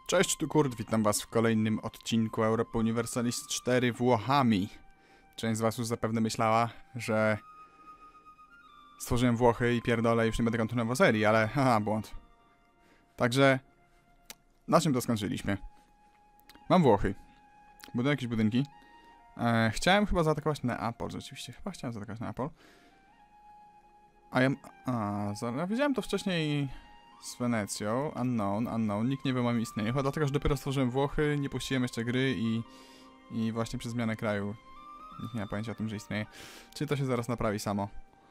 Cześć, tu Kurt, witam was w kolejnym odcinku Europa Universalis 4 Włochami. Część z was już zapewne myślała, że stworzyłem Włochy i pierdolę, już nie będę kontynuował serii, ale haha, błąd. Także, na czym to skończyliśmy? Mam Włochy. Buduję jakieś budynki. Chciałem chyba zaatakować Neapol, rzeczywiście. Chyba chciałem zaatakować Neapol. Wiedziałem to wcześniej z Wenecją. Unknown. Nikt nie wie o moim istnieniu. Chyba dlatego, że dopiero stworzyłem Włochy, nie puściłem jeszcze gry i właśnie przez zmianę kraju nikt nie ma pojęcia o tym, że istnieje. Czyli to się zaraz naprawi samo.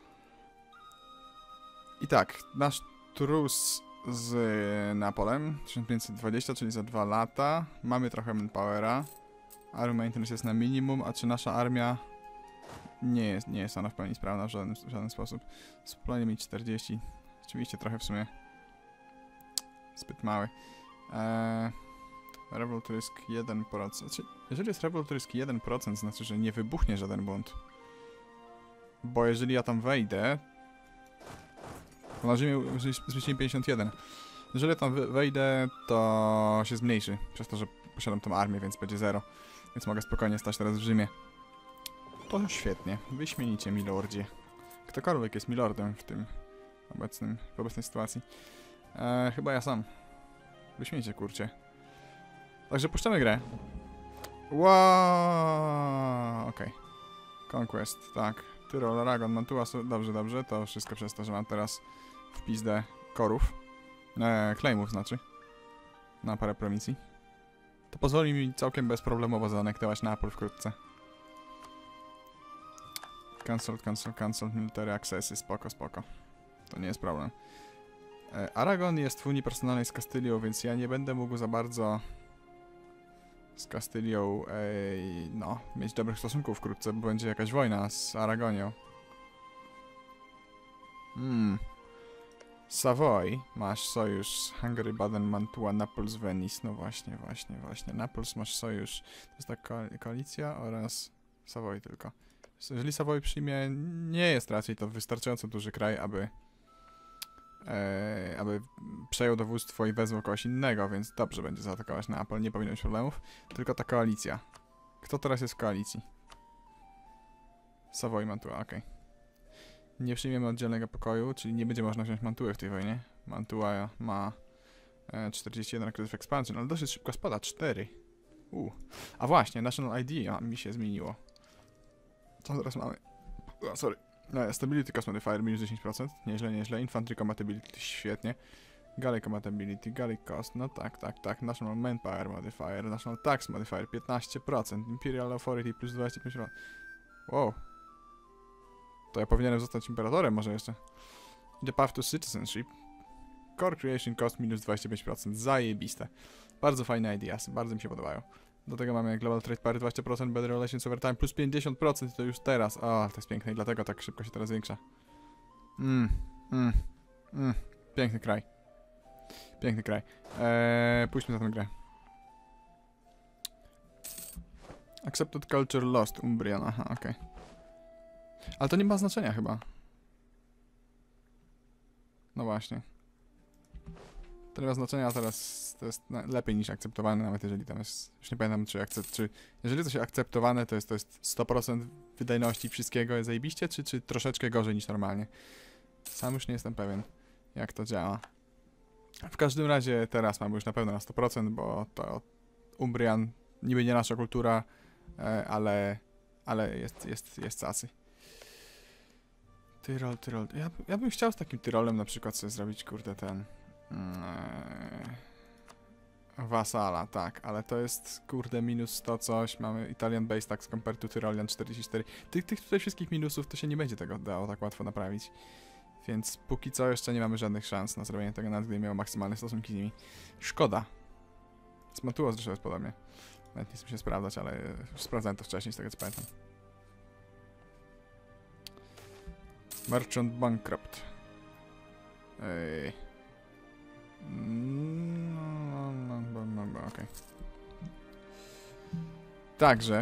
I tak, nasz trus z Neapolem 1520, czyli za 2 lata. Mamy trochę manpowera. Army maintenance jest na minimum, a czy nasza armia nie jest ona w pełni sprawna w żaden sposób. Spokojnie mieć 40. Oczywiście trochę w sumie zbyt mały. Revolt risk 1%. Znaczy, jeżeli jest revolt risk 1%, znaczy, że nie wybuchnie żaden błąd. Bo jeżeli ja tam wejdę, to na ziemię zmieścimy 51. Jeżeli ja tam wejdę, to się zmniejszy, przez to, że posiadam tą armię, więc będzie 0. Więc mogę spokojnie stać teraz w Rzymie. To świetnie. Wyśmienicie, milordzie. Ktokolwiek jest milordem w tym w obecnej sytuacji. Chyba ja sam. Wyśmienicie, kurcie. Także puszczamy grę. Wow, okej. Conquest, tak. Tyrol, Aragon, Mantua, dobrze. To wszystko przez to, że mam teraz w pizdę korów. Claimów znaczy. Na parę prowincji. To pozwoli mi całkiem bezproblemowo zaanektować Neapol wkrótce. Cancel, military accessy, spoko. To nie jest problem. Aragon jest w Unii Personalnej z Kastylią, więc ja nie będę mógł za bardzo z Kastylią, mieć dobrych stosunków wkrótce, bo będzie jakaś wojna z Aragonią. Savoy, masz sojusz z Hungary, Baden, Mantua, Naples, Venice. No właśnie. Naples masz sojusz. To jest ta koalicja oraz Savoy tylko. Jeżeli Savoy przyjmie, nie jest raczej to wystarczająco duży kraj, aby przejął dowództwo i wezwał kogoś innego, więc dobrze będzie zaatakować Neapol, nie powinno być problemów. Tylko ta koalicja. Kto teraz jest w koalicji? Savoy, Mantua, okej. Nie przyjmiemy oddzielnego pokoju, czyli nie będzie można wziąć Mantuły w tej wojnie. Mantua ma 41 Creative Expansion, ale dosyć szybko spada, 4. A właśnie, National ID mi się zmieniło. Co teraz mamy? Sorry. Stability Cost Modifier minus 10%, nieźle. Infantry Compatibility, świetnie. Galley Compatibility, Galley Cost, no tak. National Manpower Modifier, National Tax Modifier 15%, Imperial Authority plus 25%. Wow. To ja powinienem zostać imperatorem może jeszcze. The Path to Citizenship. Core Creation Cost minus 25%, zajebiste. Bardzo fajne ideas, bardzo mi się podobają. Do tego mamy Global Trade Power 20%, Better Relations Over Time plus 50% to już teraz. O, to jest piękne i dlatego tak szybko się teraz zwiększa. Piękny kraj. Pójdźmy na tę grę. Accepted Culture Lost, Umbrian, aha, okej. Ale to nie ma znaczenia chyba. No właśnie. To nie ma znaczenia, a teraz to jest lepiej niż akceptowane, nawet jeżeli tam jest... Już nie pamiętam, czy jeżeli coś akceptowane, to jest 100% wydajności wszystkiego jest zajebiście, czy troszeczkę gorzej niż normalnie. Sam już nie jestem pewien, jak to działa. W każdym razie teraz mamy już na pewno na 100%, bo to Umbrian niby nie nasza kultura, ale jest cacy. Tyrol. Ja bym chciał z takim Tyrolem na przykład sobie zrobić, kurde, ten... Wasala, tak, ale to jest, kurde, minus 100 coś, mamy Italian Base Tax compared to Tyrolian 44. Tych tutaj wszystkich minusów to się nie będzie tego dało tak łatwo naprawić. Więc póki co jeszcze nie mamy żadnych szans na zrobienie tego, nawet gdyby miało maksymalne stosunki z nimi. Szkoda. Z Mantuą zresztą jest podobnie. Nawet nie chcę się sprawdzać, ale już sprawdzałem to wcześniej, z tego co pamiętam. Merchant Bankrupt. Okej. Także.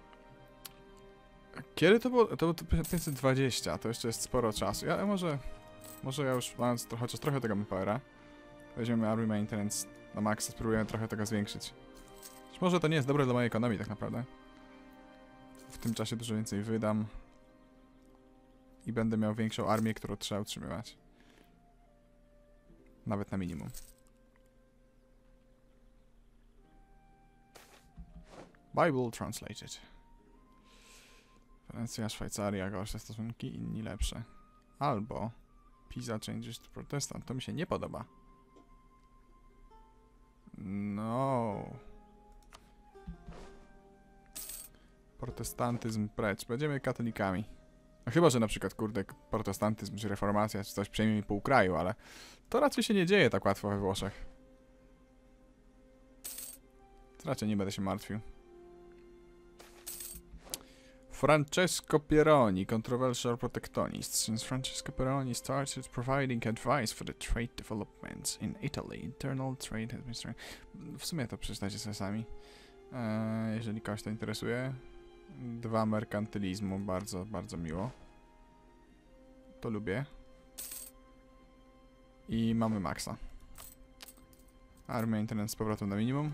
Kiedy to było? To było 520, to jeszcze jest sporo czasu. Może ja już mając chociaż trochę tego manpowera, weźmiemy Army Maintenance Na maksa spróbujemy trochę tego zwiększyć. Być może to nie jest dobre dla mojej ekonomii tak naprawdę. W tym czasie dużo więcej wydam. I będę miał większą armię, którą trzeba utrzymywać. Nawet na minimum. Bible translated. Wenecja, Szwajcaria, gorsze stosunki, inni lepsze. Albo Pisa changes to Protestant. To mi się nie podoba. No. Protestantyzm precz. Będziemy katolikami. No chyba, że na przykład, kurde, protestantyzm czy reformacja czy coś przejmie mi pół kraju, ale to raczej się nie dzieje tak łatwo we Włoszech. To raczej nie będę się martwił. Francesco Pieroni, controversial protectionist. Since Francesco Pieroni started providing advice for the trade developments in Italy, internal trade has been strong. W sumie to przeczytajcie sobie sami. Jeżeli kogoś to interesuje. 2 merkantylizmu, bardzo, bardzo miło. To lubię. I mamy maksa. Armia internet z powrotem na minimum.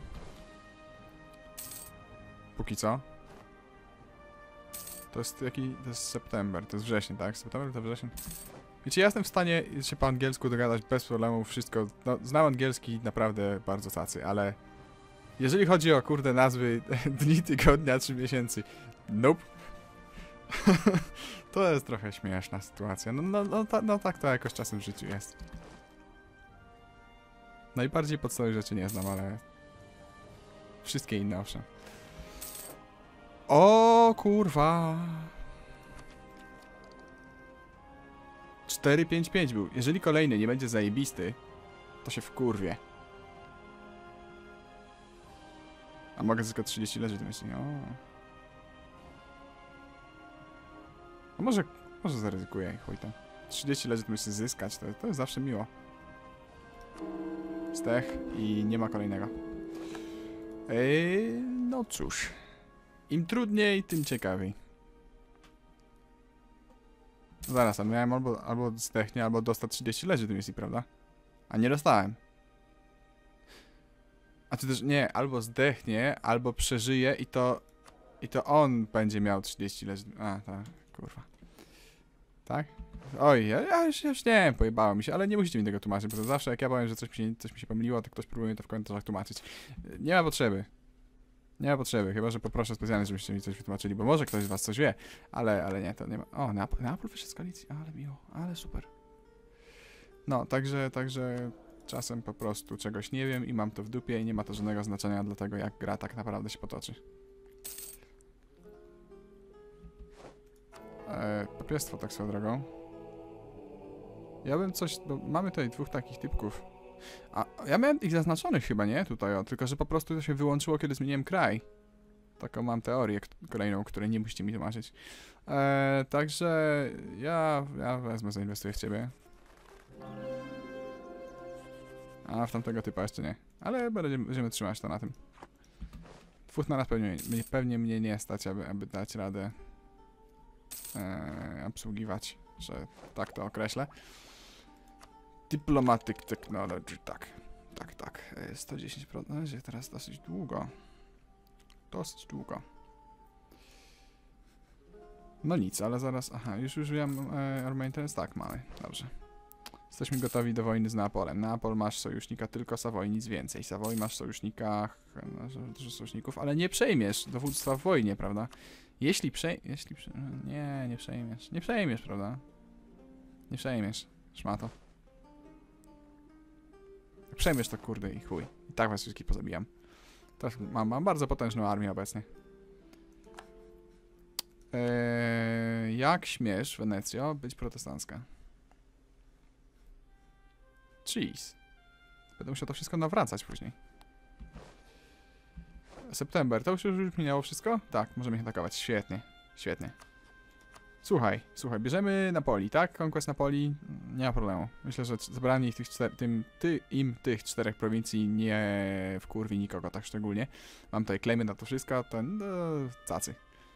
Póki co. To jest jaki? To jest september, to jest wrzesień, tak? September to wrzesień. Wiecie, ja jestem w stanie się po angielsku dogadać bez problemu, wszystko. No, znam angielski naprawdę bardzo cacy, ale jeżeli chodzi o kurde nazwy dni, tygodnia czy miesięcy, nope. To jest trochę śmieszna sytuacja. No tak to jakoś czasem w życiu jest. Najbardziej podstawowych rzeczy nie znam, ale wszystkie inne owszem. O kurwa. 4-5-5 był. Jeżeli kolejny nie będzie zajebisty, to się wkurwie. A mogę tylko 30 leżeć, myśli. O. A może zaryzykuję i chuj tam. 30 leżeć myśli zyskać, to jest zawsze miło. Zdech i nie ma kolejnego. No cóż. Im trudniej, tym ciekawiej. Zaraz, a miałem albo zdechnie, albo dostać 30 leży do misji, prawda? A nie dostałem. A czy też nie, albo zdechnie, albo przeżyje i to on będzie miał 30 leży. A, tak, kurwa. Tak? Oj, ja już nie wiem, pojebało mi się, ale nie musicie mi tego tłumaczyć, bo to zawsze jak ja powiem, że coś mi się pomyliło, to ktoś próbuje to w komentarzach tłumaczyć. Nie ma potrzeby. Nie ma potrzeby, chyba że poproszę specjalnie, żebyście mi coś wytłumaczyli, bo może ktoś z was coś wie, ale nie, to nie ma. O, Neapol wyszedł z koalicji, ale miło, ale super. No, także czasem po prostu czegoś nie wiem i mam to w dupie i nie ma to żadnego znaczenia dla tego, jak gra tak naprawdę się potoczy. Papiestwo tak swoją drogą. Ja bym coś, bo mamy tutaj 2 takich typków. A ja miałem ich zaznaczonych chyba, nie? Tutaj, o, tylko że po prostu to się wyłączyło, kiedy zmieniłem kraj. Taką mam teorię kolejną, której nie musicie mi tłumaczyć. Także ja wezmę, zainwestuję w ciebie. A w tamtego typa jeszcze nie. Ale będziemy trzymać to na tym. 2 na raz pewnie mnie nie stać, aby dać radę obsługiwać, że tak to określę. Diplomatic Technology, tak. 110%, będzie teraz dosyć długo. No nic, ale zaraz, aha, już wiem, Armenia Internet, tak, mamy, dobrze. Jesteśmy gotowi do wojny z Neapolem. Neapol masz sojusznika, tylko Savoy, nic więcej. Savoy masz sojusznika, dużo sojuszników, ale nie przejmiesz dowództwa w wojnie, prawda? Nie przejmiesz. Nie przejmiesz, prawda? Nie przejmiesz, szmato. Jak przejmiesz to kurde i chuj. I tak was wszystkich pozabijam. Teraz mam bardzo potężną armię obecnie. Jak śmiesz, Wenecjo, być protestancka? Jeez. Będę musiał to wszystko nawracać później. September, to już minęło wszystko? Tak, możemy ich atakować. Świetnie, świetnie. Słuchaj, bierzemy Napoli, tak? Conquest Napoli, nie ma problemu. Myślę, że zabranie ich tych 4 prowincji nie wkurwi nikogo tak szczególnie. Mam tutaj claimy na to wszystko, to no, cacy.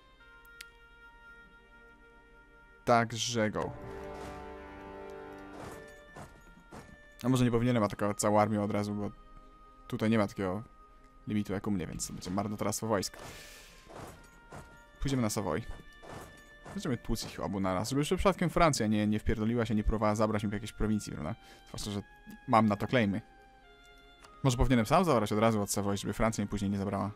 Także go. A może nie powinienem atakować całą armię od razu, bo tutaj nie ma takiego limitu jak u mnie, więc to będzie marnotrawstwo wojsk. Pójdziemy na Savoy. Będziemy tłuc ich obu naraz, żeby przypadkiem Francja nie wpierdoliła się, nie próbowała zabrać mi w jakiejś prowincji, prawda? Zwłaszcza, że mam na to claimy. Może powinienem sam zabrać od razu od Savoy, żeby Francja mi później nie zabrała.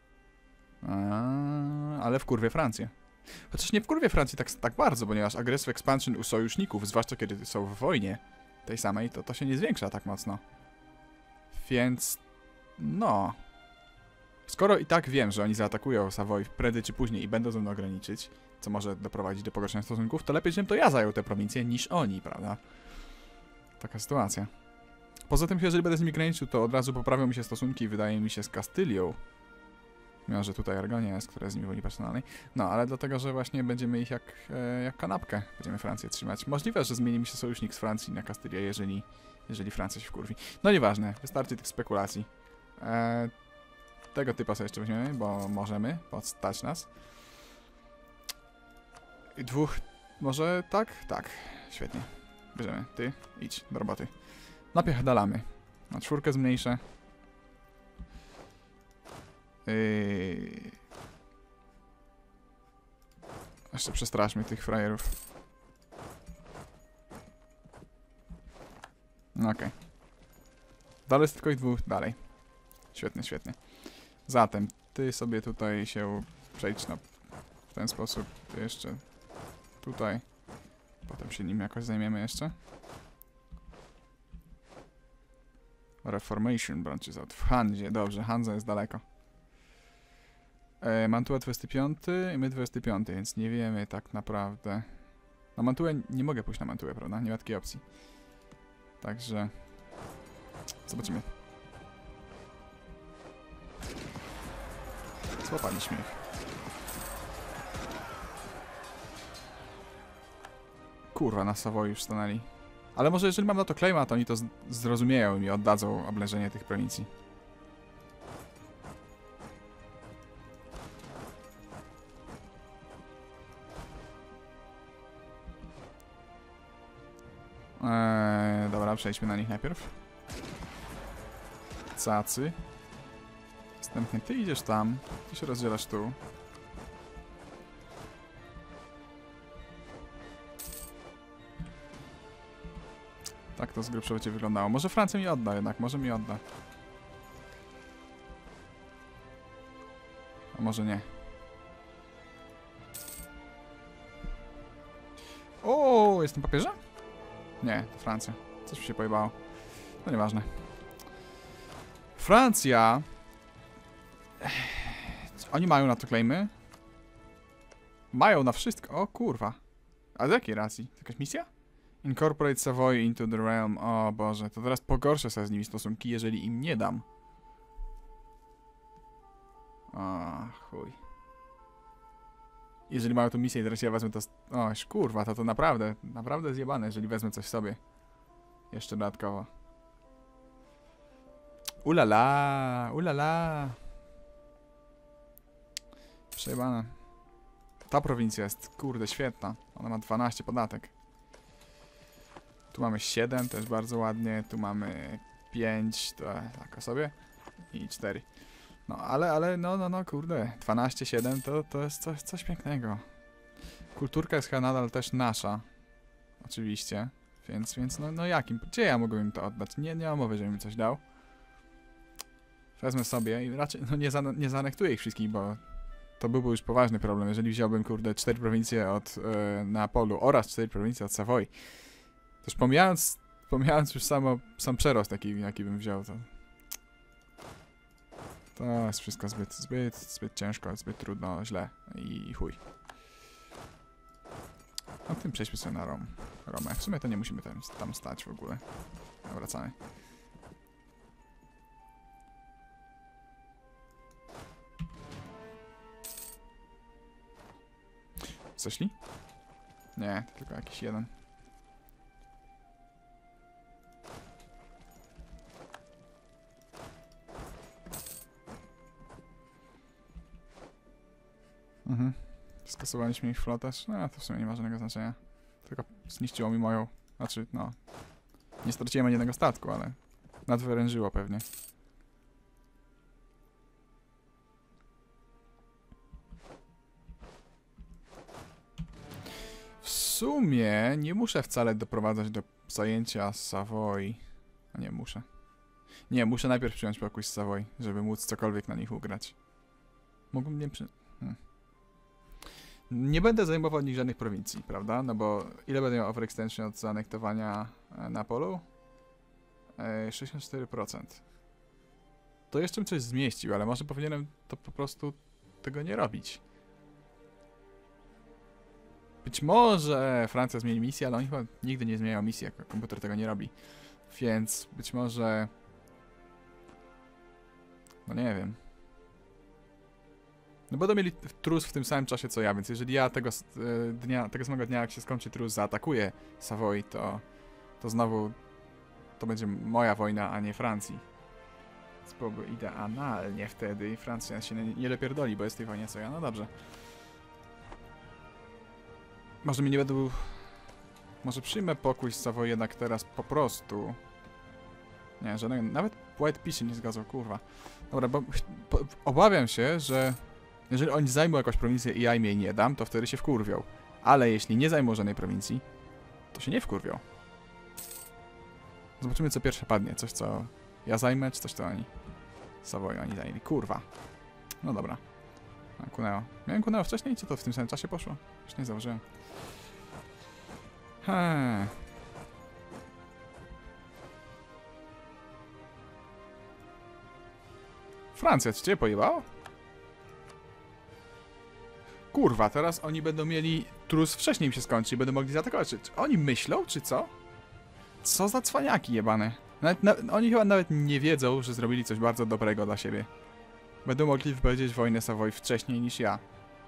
Ale w kurwie Francję. Chociaż nie w kurwie Francji tak bardzo, ponieważ aggressive expansion u sojuszników, zwłaszcza kiedy są w wojnie tej samej, to się nie zwiększa tak mocno. Więc... no... Skoro i tak wiem, że oni zaatakują Savoy prędzej czy później i będą ze mną ograniczyć, co może doprowadzić do pogorszenia stosunków, to lepiej, żebym to ja zajął te prowincje niż oni, prawda? Taka sytuacja. Poza tym, jeżeli będę z nimi graniczył, to od razu poprawią mi się stosunki, wydaje mi się, z Kastylią. Mimo, że tutaj Aragonia jest, która jest z nimi w Unii Personalnej. No, ale dlatego, że właśnie będziemy ich jak kanapkę. Będziemy Francję trzymać. Możliwe, że zmieni mi się sojusznik z Francji na Kastylię, jeżeli Francja się wkurwi. No nieważne, wystarczy tych spekulacji. Tego typa sobie jeszcze weźmiemy, bo możemy, podstać nas. I dwóch, może tak? Tak, świetnie. Bierzemy, ty, idź do roboty. Napierdalamy. Na 4 zmniejszę. Jeszcze przestraszmy tych frajerów. Okej. Dalej jest tylko ich dwóch, dalej. Świetnie, świetnie. Zatem, ty sobie tutaj się przejdź w ten sposób. Ty jeszcze tutaj. Potem się nim jakoś zajmiemy jeszcze. Reformation branches out. W Hanzie, dobrze, Hanza jest daleko. Mantua 25 i my 25, więc nie wiemy tak naprawdę. Na Mantuę nie mogę pójść na Mantuę, prawda? Nie ma takiej opcji. Także... zobaczymy. Złapaliśmy ich. Kurwa, na Savoy już stanęli. Ale może jeżeli mam na to claima, to oni to zrozumieją i mi oddadzą oblężenie tych prowincji. Dobra, przejdźmy na nich najpierw. Cacy. Następnie ty idziesz tam, ty się rozdzielasz tu. Tak to z grubsza będzie wyglądało. Może Francja mi odda jednak, może mi odda. A może nie. O, jestem papieżem? Nie, to Francja. Coś mi się pojebało. No nieważne. Francja... Oni mają na to claimy? Mają na wszystko. O kurwa. A z jakiej racji? Jakaś misja? Incorporate Savoy into the realm. O Boże, to teraz pogorszę sobie z nimi stosunki, jeżeli im nie dam. O chuj. Jeżeli mają tu misję i teraz ja wezmę to... O kurwa, to naprawdę zjebane, jeżeli wezmę coś sobie. Jeszcze dodatkowo. Ulala, ulala. Przejebane. Ta prowincja jest, kurde, świetna. Ona ma 12 podatek. Tu mamy 7, też bardzo ładnie. Tu mamy 5, to tak o sobie. I 4. No, ale, no, kurde. 12, 7 to jest coś pięknego. Kulturka jest chyba nadal też nasza. Oczywiście. Więc no jakim? Gdzie ja mogłem im to oddać? Nie mam mowy, żebym mi coś dał. Wezmę sobie i raczej nie zaanektuję ich wszystkich, bo to byłby już poważny problem. Jeżeli wziąłbym, kurde, 4 prowincje od Neapolu oraz 4 prowincje od Savoy. To już pomijając już sam przerost, jaki bym wziął, to jest wszystko zbyt ciężko, zbyt trudno, źle i chuj. No tym przejdźmy sobie na Romę. W sumie to nie musimy tam stać w ogóle. Wracamy. Zeszli? Nie, to tylko jakiś jeden. Skasowaliśmy ich flotę. No, to w sumie nie ma żadnego znaczenia. Tylko zniszczyło mi moją... Znaczy, no... Nie straciłem ani jednego statku, ale... Nadwyrężyło pewnie. sumie nie muszę wcale doprowadzać do zajęcia Savoy. A nie, muszę. Nie, muszę najpierw przyjąć pokój z Savoy, żeby móc cokolwiek na nich ugrać. Mógłbym nie Nie będę zajmował nich żadnych prowincji, prawda? No bo ile będę miał overextension od zaanektowania Napolu? 64%. To jeszcze bym coś zmieścił, ale może powinienem to po prostu tego nie robić. Być może Francja zmieni misję, ale oni chyba nigdy nie zmieniają misji, jak komputer tego nie robi. Więc być może... No nie wiem. No będą mieli trus w tym samym czasie co ja, więc jeżeli ja tego samego dnia, jak się skończy trus, zaatakuję Savoy, to znowu to będzie moja wojna, a nie Francji. Więc byłoby idealnie wtedy i Francja się nie dopierdoli, bo jest w tej wojnie co ja. No dobrze. Może mi nie będą... Może przyjmę pokój z Savoy jednak teraz po prostu. Nie, żadnego... Nawet White Peace się nie zgadzał, kurwa. Dobra, bo obawiam się, że jeżeli oni zajmą jakąś prowincję i ja im jej nie dam, to wtedy się wkurwią. Ale jeśli nie zajmą żadnej prowincji, to się nie wkurwią. Zobaczymy, co pierwsze padnie. Coś, co ja zajmę, czy coś, co oni... Savoy oni zajęli. Kurwa. No dobra. Cuneo. Miałem Cuneo wcześniej, czy to w tym samym czasie poszło? Już nie założyłem. Francja, czy cię pojebało? Kurwa, teraz oni będą mieli... Trus wcześniej im się skończy i będą mogli zaatakować. Czy oni myślą, czy co? Co za cwaniaki jebane. Oni chyba nawet nie wiedzą, że zrobili coś bardzo dobrego dla siebie. Będą mogli wypowiedzieć wojnę Savoy wcześniej niż ja.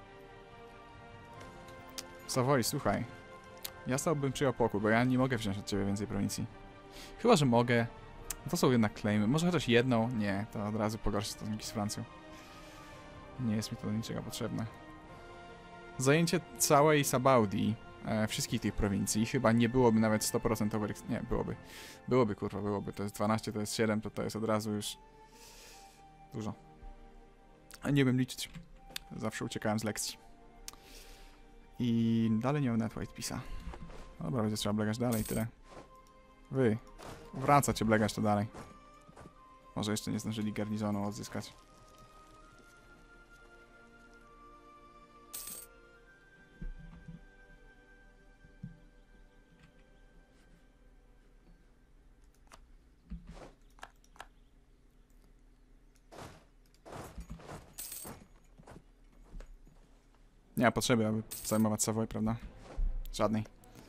Savoy, słuchaj. Ja z tobą bym przyjął pokój, bo ja nie mogę wziąć od ciebie więcej prowincji. Chyba, że mogę. To są jednak claimy. Może chociaż jedną? Nie, to od razu pogorszy stosunki z Francją. Nie jest mi to do niczego potrzebne. Zajęcie całej Sabaudii, wszystkich tych prowincji, chyba nie byłoby nawet 100% over... Nie, byłoby. Byłoby, kurwa, byłoby. To jest 12, to jest 7, to jest od razu już... Dużo. A nie wiem liczyć. Zawsze uciekałem z lekcji. I dalej nie mam nawet White Peace'a. Dobra, będzie trzeba blegać dalej, tyle. Wy. Wracacie blegać to dalej. Może jeszcze nie zdążyli garnizonu odzyskać. Nie ma potrzeby, aby zajmować Savoy, prawda? Żadnej.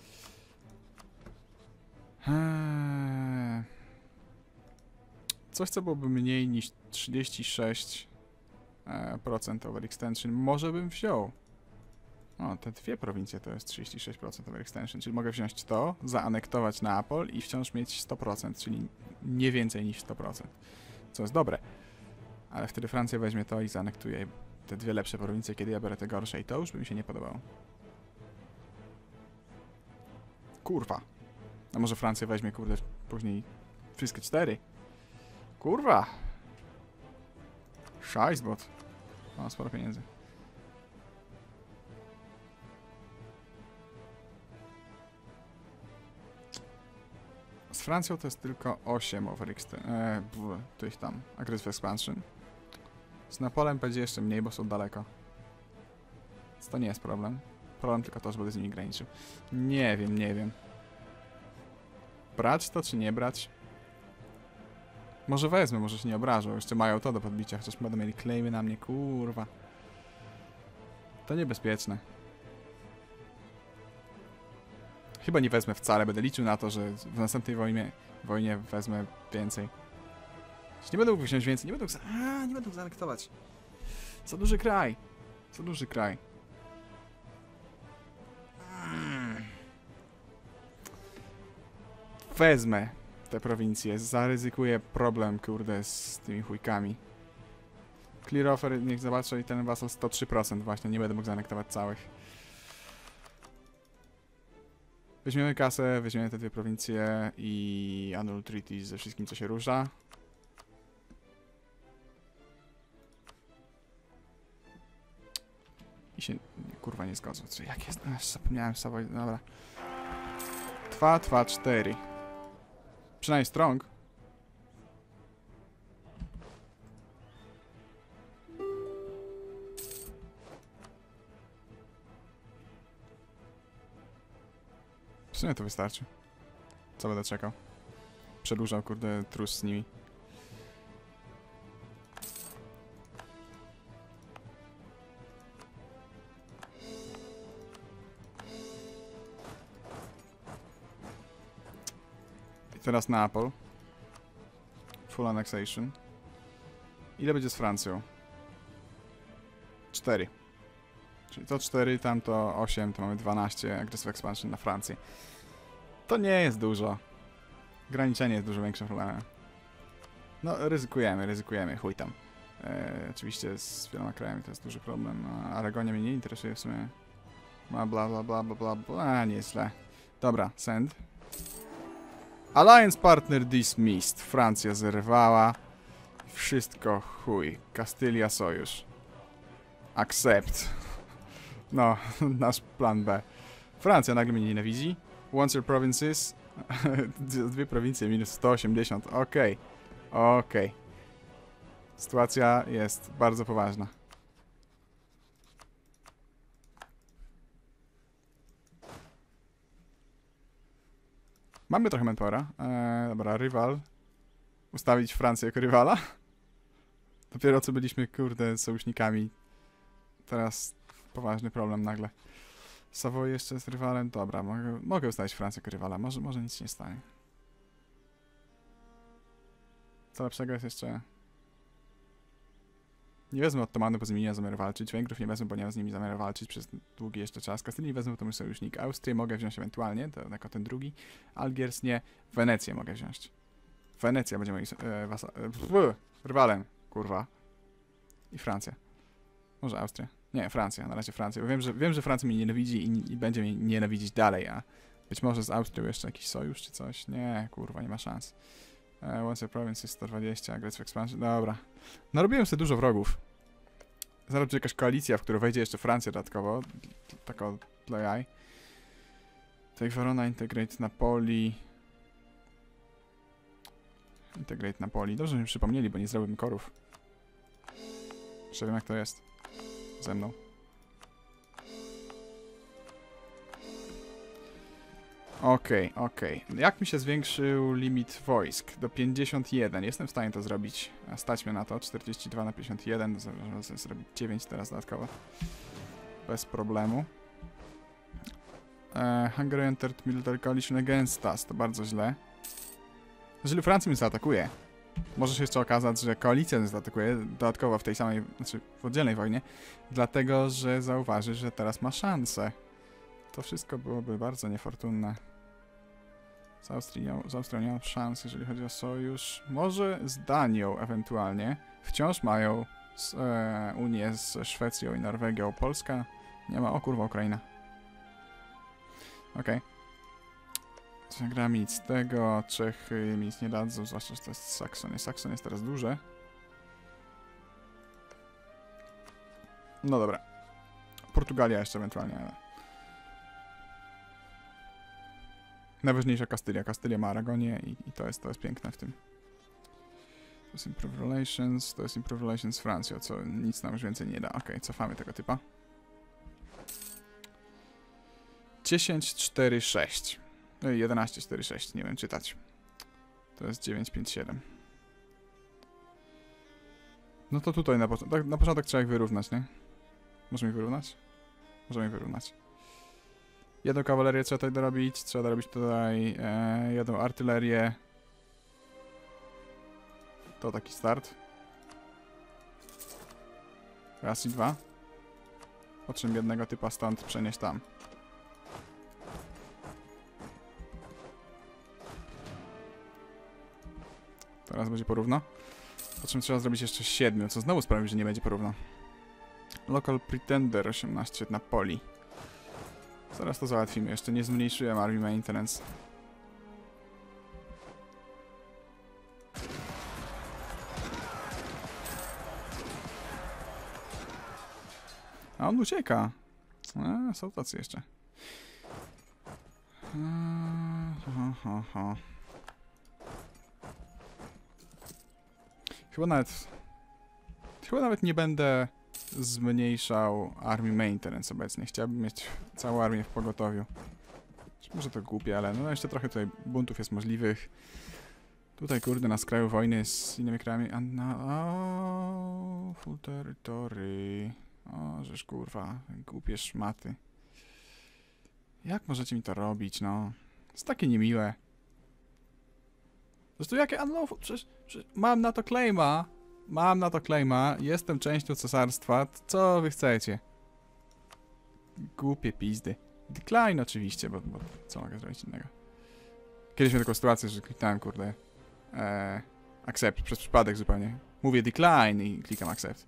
Coś, co byłoby mniej niż 36% overextension, może bym wziął. O, te dwie prowincje to jest 36% overextension, czyli mogę wziąć to, zaanektować Neapol i wciąż mieć 100%, czyli nie więcej niż 100%. Co jest dobre. Ale wtedy Francja weźmie to i zaanektuje te dwie lepsze prowincje, kiedy ja biorę te gorsze i to już by mi się nie podobało. Kurwa. A może Francja weźmie, kurde, później wszystkie 4? Kurwa. Szajsbot. O, sporo pieniędzy. Z Francją to jest tylko 8 tych tam, Aggressive Expansion. Z Napolem będzie jeszcze mniej, bo są daleko. Więc to nie jest problem. Problem tylko to, że będę z nimi graniczył. Nie wiem, nie wiem. Brać to, czy nie brać? Może wezmę, może się nie obrażą. Jeszcze mają to do podbicia, chociaż będą mieli claimy na mnie, kurwa. To niebezpieczne. Chyba nie wezmę wcale, będę liczył na to, że w następnej wojnie wezmę więcej. Nie będę mógł wziąć więcej, nie będę zaanektować. Za duży kraj. Za duży kraj. Wezmę te prowincje, zaryzykuję problem, kurde, z tymi chujkami. Clear offer, niech zobaczę i ten vassal 103% właśnie, nie będę mógł zaanektować całych. Weźmiemy kasę, weźmiemy te dwie prowincje i annul treaty ze wszystkim, co się rusza. i się kurwa nie zgodzą. Co, jak jest? Zapomniałem Savoy, dobra. 2, 2, 4. Przynajmniej strong. W sumie to wystarczy. Co będę czekał? Przedłużał, kurde, trus z nimi. I teraz Neapol. Full annexation. Ile będzie z Francją? 4. Czyli to 4, tamto 8, to mamy 12 aggressive expansion na Francję. To nie jest dużo. Graniczenie jest dużo większym problemem. No, ryzykujemy, chuj tam. Oczywiście z wieloma krajami to jest duży problem. No, Aragonia mnie nie interesuje w sumie. Bla bla bla bla bla bla. Nie jest źle. Dobra, send. Alliance partner dismissed. Francja zerwała. Wszystko chuj. Kastylia sojusz. Accept. No, nasz plan B. Francja nagle mnie nienawidzi. Wants your provinces. Dwie prowincje minus 180. Okej. Okej. Sytuacja jest bardzo poważna. Mamy trochę manpowera. Dobra, rywal. Ustawić Francję jako rywala. Dopiero co byliśmy, kurde, sojusznikami. Teraz poważny problem nagle. Savoy jeszcze jest rywalem. Dobra, mogę ustawić Francję jako rywala. Może nic się nie stanie. Co lepszego jest jeszcze... Nie wezmę Ottomanu, bo z nimi nie zamiar walczyć. Węgrów nie wezmę, bo nie mam z nimi zamiar walczyć przez długi jeszcze czas. Kastylii nie wezmę, to mój sojusznik. Austrię mogę wziąć ewentualnie, to jako ten drugi. Algiers nie. Wenecję mogę wziąć. Wenecja będzie moim rywalem, kurwa. I Francja. Może Austria. Nie, Francja, na razie Francja. Bo wiem, że Francja mnie nienawidzi i będzie mnie nienawidzić dalej, a być może z Austrią jeszcze jakiś sojusz czy coś. Nie, kurwa, nie ma szans. Once your province jest 120, aggressive expansion. Dobra. Narobiłem sobie dużo wrogów. Zaraz będzie jakaś koalicja, w którą wejdzie jeszcze Francja dodatkowo. Tako dla jaj. Take Verona, integrate Napoli. Integrate Napoli. Dobrze, że mi przypomnieli, bo nie zrobiłem korów. Jeszcze wiem, jak to jest. Ze mną. Okej. Jak mi się zwiększył limit wojsk? Do 51. Jestem w stanie to zrobić. Stać mnie na to. 42 na 51. Możemy sobie zrobić 9 teraz dodatkowo. Bez problemu. Hungary entered military coalition against us. To bardzo źle. Jeżeli Francja mnie zaatakuje, może się jeszcze okazać, że koalicja nas zaatakuje dodatkowo w tej samej, znaczy w oddzielnej wojnie, dlatego, że zauważy, że teraz ma szansę. To wszystko byłoby bardzo niefortunne. Z Austrią nie mam szans, jeżeli chodzi o sojusz. Może z Danią ewentualnie. Wciąż mają Unię z Szwecją i Norwegią. Polska nie ma. O kurwa, Ukraina. Okej. Gra mi nic z tego. Czechy mi nic nie dadzą, zwłaszcza, że to jest Saksonia. Sakson jest teraz duże. No dobra. Portugalia jeszcze ewentualnie, ale... Najważniejsza Kastylia. Kastylia ma Aragonię i to jest piękne w tym. To jest Improve Relations, to jest Improve Relations z Francją, co nic nam już więcej nie da. Okej, cofamy tego typa. 10, 4, 6. No i 11, 4, 6. Nie wiem czytać. To jest 9, 5, 7. No to tutaj na początek trzeba ich wyrównać, nie? Możemy ich wyrównać? Możemy ich wyrównać. Jedną kawalerię trzeba tutaj dorobić. Trzeba dorobić tutaj jedną artylerię. To taki start. Raz i dwa. Po czym jednego typa stąd przenieść tam. Teraz będzie porówno. Po czym trzeba zrobić jeszcze 7, co znowu sprawi, że nie będzie porówno. Local Pretender 18 na poli. Zaraz to załatwimy. Jeszcze nie zmniejszyłem Army Maintenance. A on ucieka. Są tacy jeszcze. Chyba nawet nie będę zmniejszał armii maintenance obecnie. Chciałbym mieć całą armię w pogotowiu. Może to głupie, ale no jeszcze trochę tutaj buntów jest możliwych. Tutaj kurde na skraju wojny z innymi krajami. Full territory. O, żeż kurwa, głupie szmaty. Jak możecie mi to robić, no? To jest takie niemiłe. Zresztą jakie unlawful? Przecież mam na to claima. Mam na to claima. Jestem częścią cesarstwa. Co wy chcecie? Głupie pizdy. Decline oczywiście, bo co mogę zrobić innego? Kiedyś miałem taką sytuację, że kliknąłem, kurde, accept przez przypadek zupełnie. Mówię decline i klikam accept.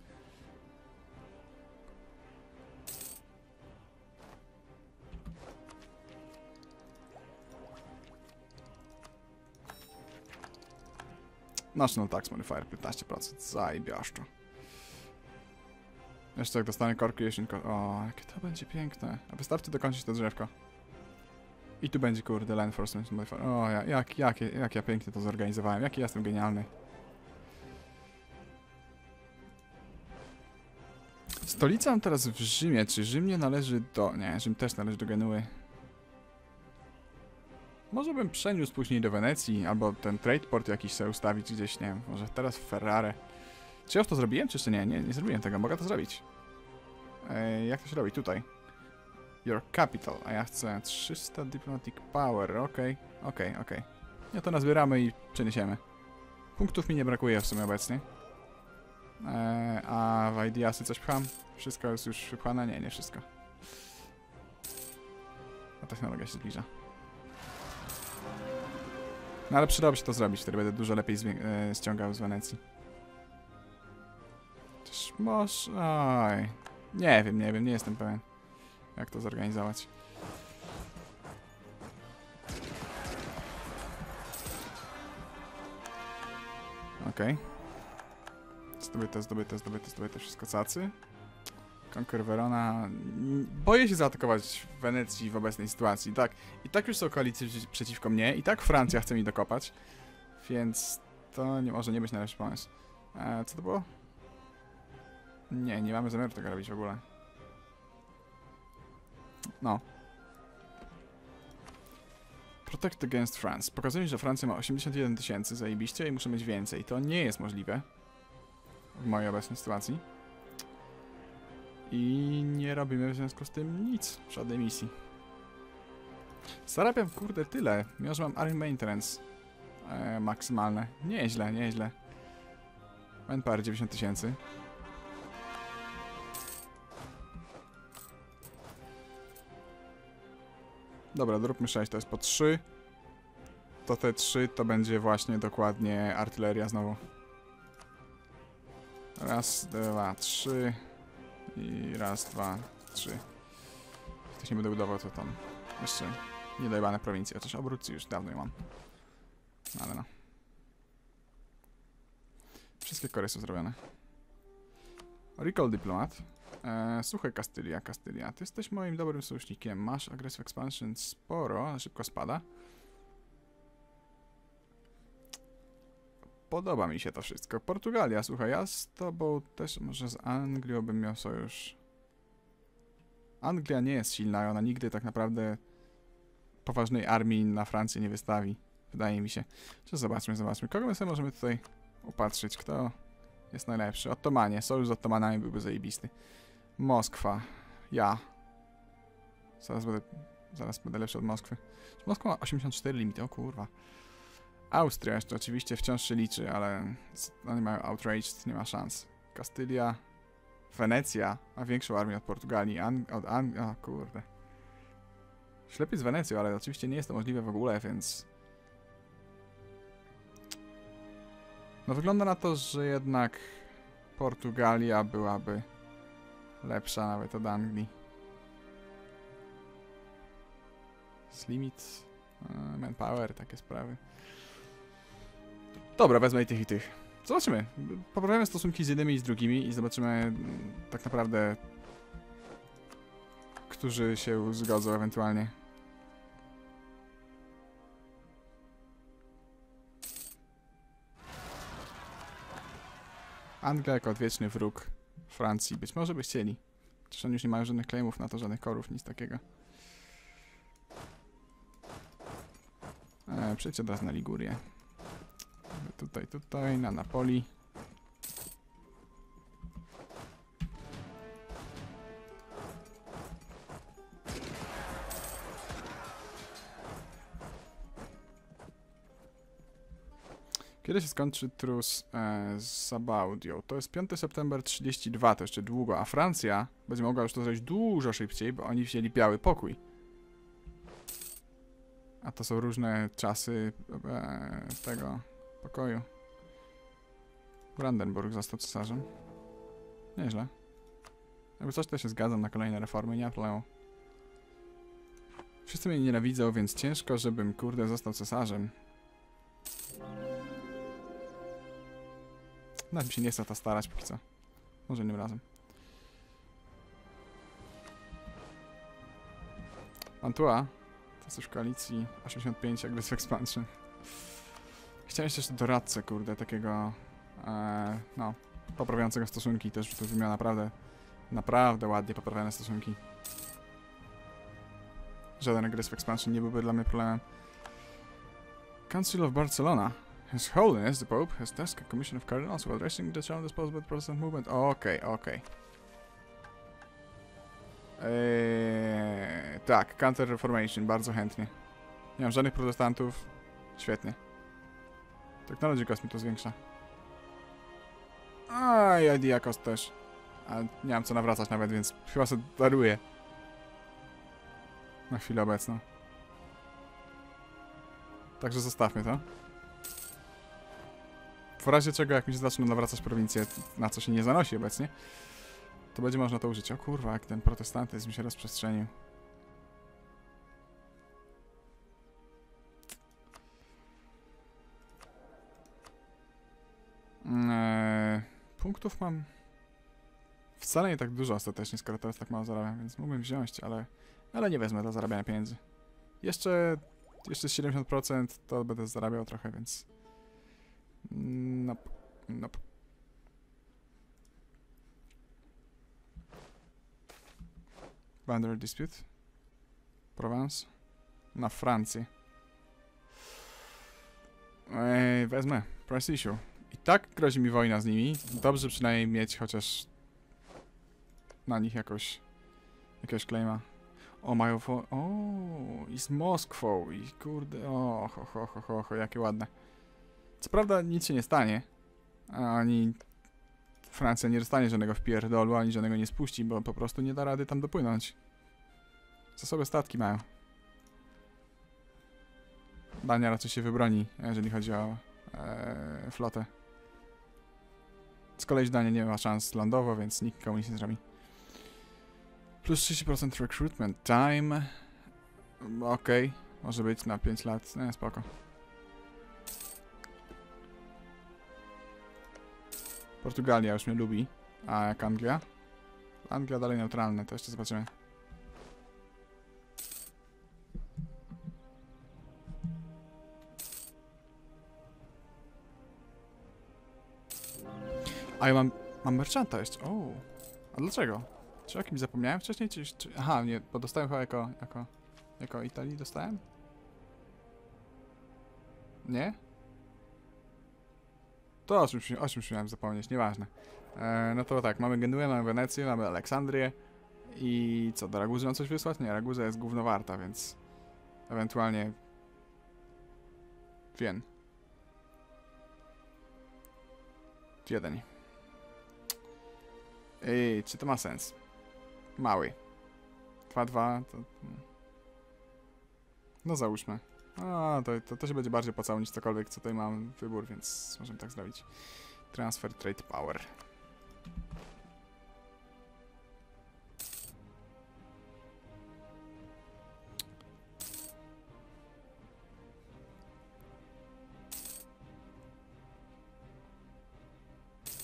National Tax Modifier 15%. Zajebiaszczo. Jeszcze jak dostanę Corporation... O, jakie to będzie piękne. A wystarczy dokończyć to drzewko. I tu będzie, kurde, Land Enforcement Modifier. O, jak ja pięknie to zorganizowałem. Jaki ja jestem genialny. Stolica mam teraz w Rzymie. Czy Rzym nie należy do... Nie, Rzym też należy do Genuy. Może bym przeniósł później do Wenecji, albo ten trade port jakiś sobie ustawić gdzieś, nie wiem, może teraz w Ferrare. Czy ja już to zrobiłem, czy jeszcze nie? Nie zrobiłem tego, mogę to zrobić. Jak to się robi? Tutaj. Your capital, a ja chcę 300 diplomatic power, okej. Ja to nazbieramy i przeniesiemy. Punktów mi nie brakuje w sumie obecnie. A w Ideasy coś pcham? Wszystko jest już wypchane? Nie wszystko. A technologia się zbliża. No ale przydałoby się to zrobić, wtedy będę dużo lepiej ściągał z Wenecji. Też może... Oj. Nie wiem, nie jestem pewien, jak to zorganizować. Okej. Zdobyte wszystko cacy. Conquer Verona... Boję się zaatakować w Wenecji w obecnej sytuacji. Tak, i tak już są koalicje przeciwko mnie, i tak Francja chce mi dokopać. Więc to nie może nie być najlepszy pomysł. Co to było? Nie mamy zamiaru tego robić w ogóle. No. Protect against France. Pokazuje mi, że Francja ma 81 000, zajebiście, i muszę mieć więcej. To nie jest możliwe. W mojej obecnej sytuacji. I nie robimy w związku z tym nic, żadnej misji. Zarabiam, kurde, tyle, mimo że mam army maintenance maksymalne. Nieźle. Manpower 90 000. Dobra, zróbmy 6, to jest po 3. To te 3 to będzie właśnie dokładnie artyleria znowu. Raz, 2, 3. I raz, 2, 3. Ktoś nie będę budował, to tam jeszcze niedojebane prowincje. Chociaż obrótcy już dawno je mam. Ale no. Wszystkie kory są zrobione. Recall Diplomat. Słuchaj, Kastylia. Ty jesteś moim dobrym sojusznikiem. Masz Aggressive Expansion sporo, ale szybko spada. Podoba mi się to wszystko. Portugalia, słuchaj, ja z tobą też, może z Anglią bym miał sojusz. Anglia nie jest silna, ona nigdy tak naprawdę poważnej armii na Francję nie wystawi. Wydaje mi się. Zobaczmy. Kogo my sobie możemy tutaj upatrzyć? Kto jest najlepszy? Ottomanie. Sojusz z Ottomanami byłby zajebisty. Moskwa. Ja. Zaraz będę lepszy od Moskwy. Moskwa ma 84 limity, o kurwa. Austria jeszcze oczywiście wciąż się liczy, ale oni mają outraged, nie ma szans. Kastylia, Wenecja ma większą armię od Portugalii, od Anglii, o kurde. Ślepiej z Wenecją, ale oczywiście nie jest to możliwe w ogóle, więc... No wygląda na to, że jednak Portugalia byłaby lepsza nawet od Anglii. Limit, manpower, takie sprawy. Dobra, wezmę i tych. Zobaczymy. Poprawiamy stosunki z jednymi i z drugimi i zobaczymy tak naprawdę, którzy się zgodzą ewentualnie. Anglia jako odwieczny wróg Francji. Być może by chcieli. Przecież oni już nie mają żadnych claimów na to, żadnych korów, nic takiego. Przejdźcie teraz na Ligurię. Tutaj, na Napoli. Kiedy się skończy trus z Sabaudią? To jest 5 september 32, to jeszcze długo, a Francja będzie mogła już to zrobić dużo szybciej, bo oni wzięli biały pokój. A to są różne czasy tego pokoju. Brandenburg został cesarzem. Nieźle. Jakby coś, to się zgadzam na kolejne reformy, nie ma problemu. Wszyscy mnie nienawidzą, więc ciężko, żebym, kurde, został cesarzem. Nawet mi się nie chce to starać póki co. Może innym razem. Mantua. To jesteś w koalicji 85, Aggressive Expansion. Chciałem jeszcze doradcę, kurde, takiego no, poprawiającego stosunki też, to miał naprawdę ładnie poprawiane stosunki. Żaden Aggressive Expansion nie byłby dla mnie problemem. Council of Barcelona. His Holiness, the Pope, has tasked a commission of cardinals while addressing the challenges posed by the Protestant movement. Okej. Tak, Counter-Reformation, bardzo chętnie. Nie mam żadnych protestantów. Świetnie. Technology cost mi to zwiększa. A i idea cost też. A nie mam co nawracać nawet, więc chyba sobie daruję. Na chwilę obecną. Także zostawmy to. W razie czego, jak mi się zaczną nawracać prowincje, na co się nie zanosi obecnie, to będzie można to użyć. O kurwa, jak ten protestantyzm się rozprzestrzenił. Punktów mam wcale nie tak dużo ostatecznie, skoro teraz tak mało zarabiam, więc mógłbym wziąć, ale nie wezmę dla zarabiania pieniędzy. Jeszcze 70% to będę zarabiał trochę, więc... Nope. Boundary Dispute. Provence. Na Francję. Wezmę. Price Issue. I tak grozi mi wojna z nimi. Dobrze przynajmniej mieć chociaż na nich jakiegoś claima. O, mają i z Moskwą. I kurde, jakie ładne. Co prawda nic się nie stanie. Ani Francja nie dostanie żadnego wpierdolu, ani żadnego nie spuści, bo po prostu nie da rady tam dopłynąć. Zasoby statki mają. Dania raczej się wybroni, jeżeli chodzi o flotę. Z kolei Dania nie ma szans lądowo, więc nikt nikomu nic nie zrobi. Plus 30% recruitment time. Okej, może być na 5 lat. Nie, spoko. Portugalia już mnie lubi. A jak Anglia? Anglia dalej neutralne, to jeszcze zobaczymy. A ja mam merchanta jeszcze. O, a dlaczego? Czy o kimś zapomniałem wcześniej? Aha, nie, bo dostałem chyba jako Italii dostałem? Nie? To o czymś miałem zapomnieć, nieważne. No to tak, mamy Genuę, mamy Wenecję, mamy Aleksandrię i co, do Raguzy mam coś wysłać? Nie, Raguza jest gówno warta, więc ewentualnie Wien. Wiedeń. Ej, czy to ma sens? Mały. 2-2 to... No załóżmy. A, to się będzie bardziej opłacało niż cokolwiek, co tutaj mam wybór, więc możemy tak zrobić. Transfer Trade Power.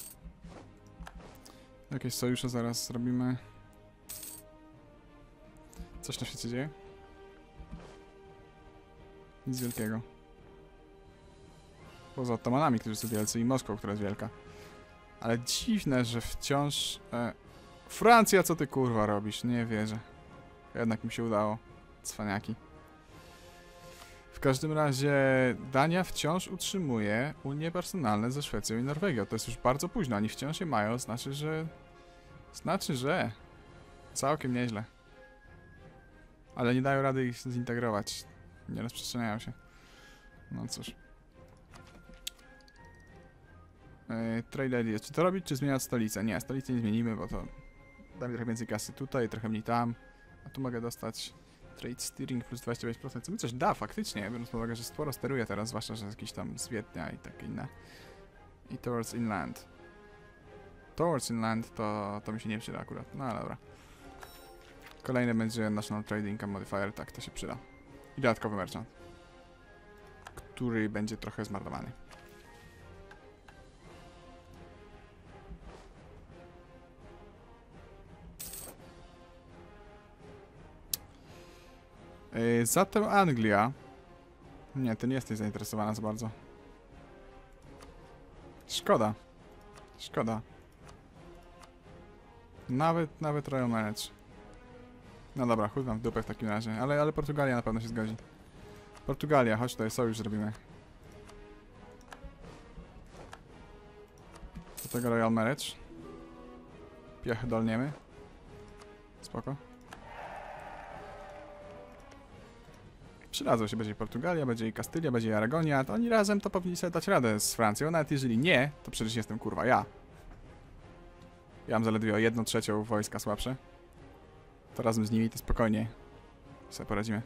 Jakieś sojusze zaraz zrobimy. Coś na świecie dzieje? Nic wielkiego. Poza Ottomanami, którzy są wielcy, i Moskwą, która jest wielka. Ale dziwne, że wciąż... Francja, co ty kurwa robisz? Nie wierzę. Jednak mi się udało. Cwaniaki. W każdym razie Dania wciąż utrzymuje unie personalne ze Szwecją i Norwegią. To jest już bardzo późno. Oni wciąż je mają, znaczy, że... Całkiem nieźle. Ale nie dają rady ich zintegrować. Nie rozprzestrzeniają się. No cóż. Trade ideas. Czy to robić, czy zmieniać stolicę? Nie, stolicę nie zmienimy, bo to da mi trochę więcej kasy tutaj, trochę mniej tam. A tu mogę dostać trade steering plus 25%, co mi coś da faktycznie, biorąc pod uwagę, że sporo steruję teraz, zwłaszcza, że jakiś tam z Wiednia i takie inne. I Towards Inland. Towards Inland to mi się nie przyda akurat, no ale dobra. Kolejny będzie National Trade Income Modifier, tak, to się przyda. I dodatkowy merchant, który będzie trochę zmarnowany. Zatem Anglia. Nie, ty nie jesteś zainteresowana za bardzo. Szkoda. Szkoda. Nawet Royal Marriage. No dobra, chuj wam w dupę w takim razie. Ale Portugalia na pewno się zgodzi. Portugalia, chodź tutaj, sojusz zrobimy. Do tego Royal Marriage. Piechy dolniemy. Spoko. Przydadzą się, będzie i Portugalia, będzie i Kastylia, będzie i Aragonia, to oni razem to powinni sobie dać radę z Francją, nawet jeżeli nie, to przecież jestem kurwa ja. Ja mam zaledwie o 1/3 wojska słabsze. To razem z nimi to spokojnie sobie poradzimy.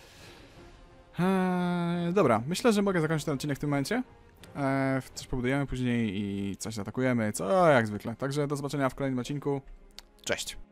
Dobra, myślę, że mogę zakończyć ten odcinek w tym momencie. Coś pobudujemy później i coś zaatakujemy, co jak zwykle. Także do zobaczenia w kolejnym odcinku. Cześć!